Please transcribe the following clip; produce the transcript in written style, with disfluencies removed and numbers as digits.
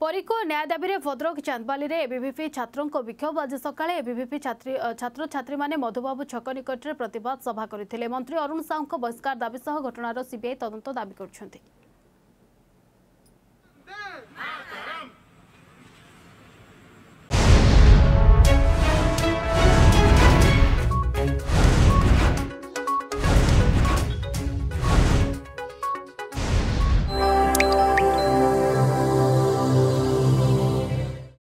परिको न्याय दाबी भद्रक चांदबाली एबीवीपी छात्रों विक्षोभ आज सकाळे एबीवीपी छात्र छात्री माने मधुबाबू छक निकट में प्रतिवाद सभा करते मंत्री अरुण साहू बहिष्कार दाबी सह घटनार सीबीआई तदंत दाबी कर।